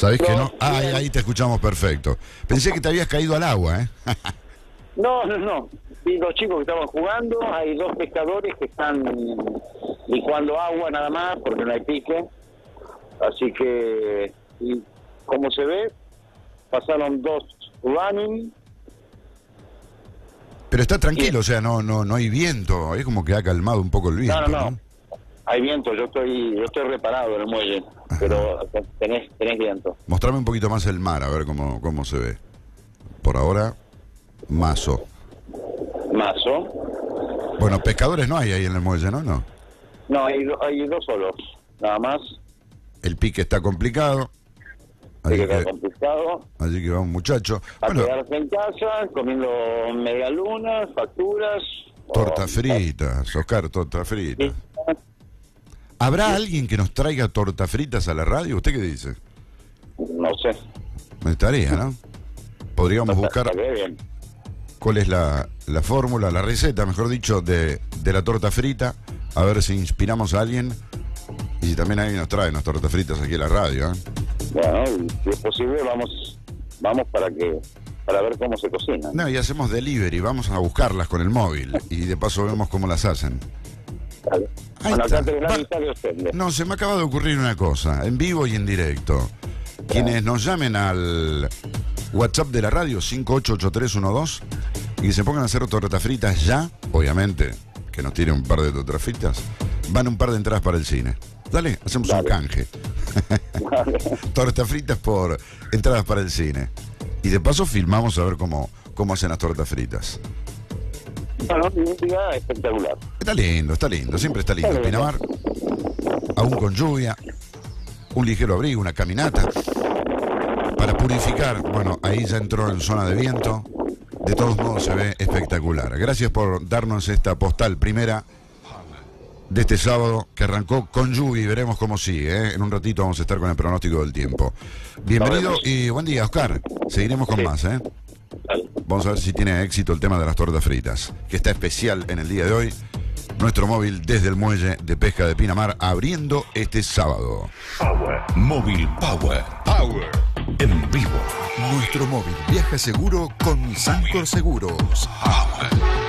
¿Sabés que no? Ah, ahí te escuchamos perfecto. Pensé que te habías caído al agua, ¿eh? No. Vi los chicos que estaban jugando, hay dos pescadores que están licuando agua nada más, porque no hay pique. Así que, y como se ve, pasaron dos running. Pero está tranquilo, o sea, no hay viento, es como que ha calmado un poco el viento, No. Hay viento, yo estoy reparado en el muelle, pero tenés viento. Mostrame un poquito más el mar, a ver cómo se ve. Por ahora, mazo. Bueno, pescadores no hay ahí en el muelle, ¿no? No, hay dos solos, nada más. El pique está complicado. Así que va un muchacho. A quedarse en casa, comiendo medialunas, facturas. Tortas fritas, Oscar, tortas fritas. ¿Habrá alguien que nos traiga tortas fritas a la radio? ¿Usted qué dice? No sé. Estaría, ¿no? Podríamos buscar cuál es la fórmula, la receta, mejor dicho, de la torta frita. A ver si inspiramos a alguien. Y si también alguien nos trae unas tortas fritas aquí a la radio, ¿eh? Bueno, y si es posible, vamos para ver cómo se cocina. No, y hacemos delivery, vamos a buscarlas con el móvil. Y de paso vemos cómo las hacen. Vale. Bueno, acá tenés la lista de ustedes. No, se me acaba de ocurrir una cosa, en vivo y en directo. Quienes nos llamen al WhatsApp de la radio, 588312, y se pongan a hacer tortas fritas ya, obviamente, que nos tire un par de tortas fritas, van un par de entradas para el cine. Dale, hacemos un canje. Tortas fritas por entradas para el cine. Y de paso filmamos a ver cómo hacen las tortas fritas. Bueno, un día espectacular. Está lindo, siempre está lindo. Pinamar, aún con lluvia, un ligero abrigo, una caminata. Para purificar, bueno, ahí ya entró en zona de viento. De todos modos se ve espectacular. Gracias por darnos esta postal primera de este sábado que arrancó con lluvia y veremos cómo sigue, ¿eh? En un ratito vamos a estar con el pronóstico del tiempo. Bienvenido y buen día, Oscar. Seguiremos con más, ¿eh? Vamos a ver si tiene éxito el tema de las tortas fritas, que está especial en el día de hoy. Nuestro móvil desde el muelle de pesca de Pinamar abriendo este sábado. Móvil Power. En vivo. Nuestro móvil viaja seguro con Sancor Seguros. Power.